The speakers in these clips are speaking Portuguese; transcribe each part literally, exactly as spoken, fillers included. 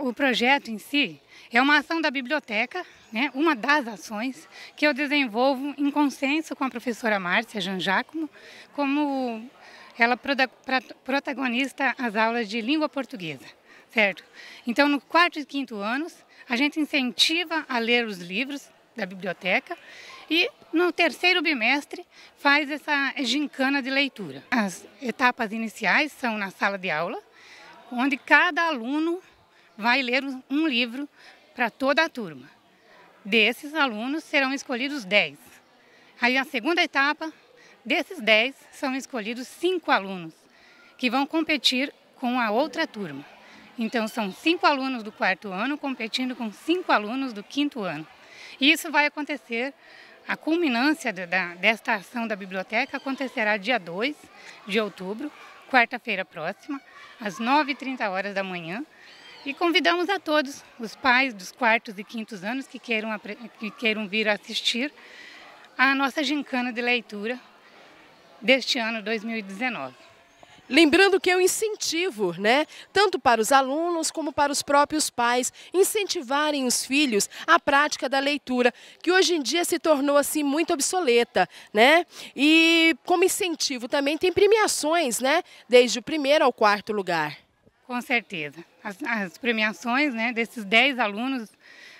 O projeto em si é uma ação da biblioteca, né, uma das ações que eu desenvolvo em consenso com a professora Márcia Janjácomo, como ela protagonista as aulas de língua portuguesa, certo? Então, no quarto e quinto anos, a gente incentiva a ler os livros da biblioteca e no terceiro bimestre faz essa gincana de leitura. As etapas iniciais são na sala de aula, onde cada aluno vai ler um livro para toda a turma. Desses alunos serão escolhidos dez. Aí a segunda etapa, desses dez, são escolhidos cinco alunos, que vão competir com a outra turma. Então são cinco alunos do quarto ano competindo com cinco alunos do quinto ano. E isso vai acontecer, a culminância de, da, desta ação da biblioteca acontecerá dia dois de outubro, quarta-feira próxima, às nove e trinta horas da manhã. E convidamos a todos, os pais dos quartos e quintos anos que queiram, que queiram vir assistir à nossa gincana de leitura deste ano dois mil e dezenove. Lembrando que é um incentivo, né, tanto para os alunos como para os próprios pais, incentivarem os filhos à prática da leitura, que hoje em dia se tornou assim muito obsoleta, né? E como incentivo também tem premiações, né, desde o primeiro ao quarto lugar. Com certeza. As, as premiações, né, desses dez alunos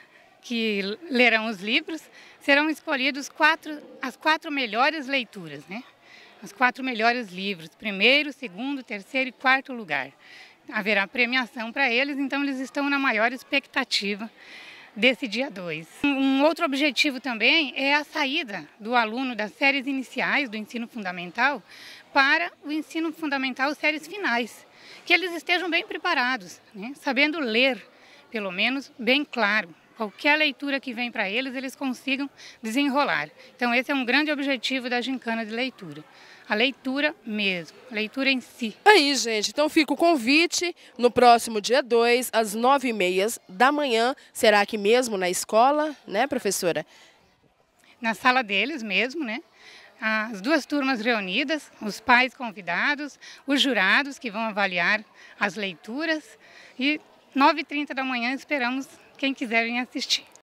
que lerão os livros, serão escolhidos quatro, as quatro melhores leituras, né? Os quatro melhores livros, primeiro, segundo, terceiro e quarto lugar. Haverá premiação para eles, então eles estão na maior expectativa desse dia dois. Um outro objetivo também é a saída do aluno das séries iniciais do ensino fundamental para o ensino fundamental séries finais, que eles estejam bem preparados, né? Sabendo ler, pelo menos, bem claro. Qualquer leitura que vem para eles, eles consigam desenrolar. Então esse é um grande objetivo da gincana de leitura. A leitura mesmo, a leitura em si. Aí, gente, então fica o convite no próximo dia dois, às nove e meia da manhã. Será aqui mesmo na escola, né, professora? Na sala deles mesmo, né? As duas turmas reunidas, os pais convidados, os jurados que vão avaliar as leituras. E nove e trinta da manhã esperamos quem quiser vir assistir.